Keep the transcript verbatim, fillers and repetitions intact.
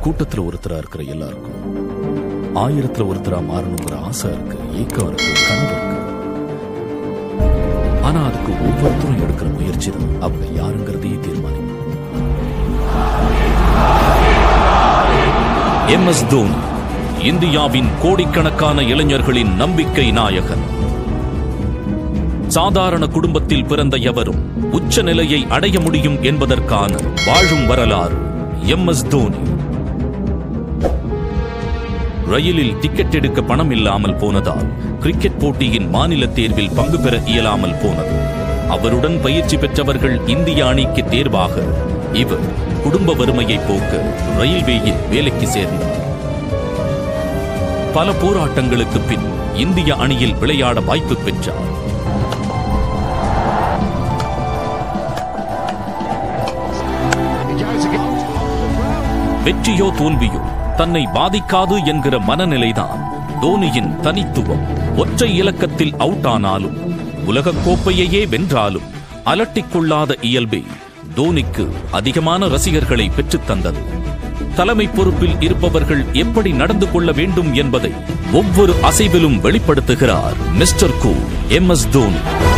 கூட்டத்துல ஒருத்தரா இருக்கிற எல்லாருக்கும் ஆயிரத்துல ஒருத்தரா மாறணுங்கிற ஆசை இருக்கு, ஏக்கம் இருக்கு, கனவு இருக்கு. ஆனா அதுக்கு ஒவ்வொருத்தரும் எடுக்கிற முயற்சி தான் அவங்க யாருங்கிறதையே தீர்மானிக்கும். எம் எஸ் தோனி இந்தியாவின் கோடிக்கணக்கான இளைஞர்களின் நம்பிக்கை நாயகன். சாதாரண குடும்பத்தில் பிறந்த எவரும் உச்ச நிலையை அடைய முடியும் என்பதற்கான வாழும் வரலாறு எம் எஸ் தோனி. ரயிலில் டிக்கெட் எடுக்க பணம் இல்லாமல் போனதால் கிரிக்கெட் போட்டியின் மாநில தேர்வில் பங்கு பெற இயலாமல் போனது. அவருடன் பயிற்சி பெற்றவர்கள் இந்திய அணிக்கு தேர்வாக இவர் குடும்ப வறுமையை போக்க ரயில்வேயில் வேலைக்கு சேர்ந்தார். பல போராட்டங்களுக்கு பின் இந்திய அணியில் விளையாட வாய்ப்பு பெற்றார். வெற்றியோ தோல்வியோ தன்னை பாதிக்காது என்கிற மனநிலைதான் தோனியின் தனித்துவம். ஒற்றை இலக்கத்தில் அவுட் ஆனாலும் உலகக் கோப்பையையே வென்றாலும் அலட்டிக்கொள்ளாத இயல்பே தோனிக்கு அதிகமான ரசிகர்களை பெற்றுத் தந்தது. தலைமை பொறுப்பில் இருப்பவர்கள் எப்படி நடந்து கொள்ள வேண்டும் என்பதை ஒவ்வொரு அசைவிலும் வெளிப்படுத்துகிறார் mister cool M S Dhoni.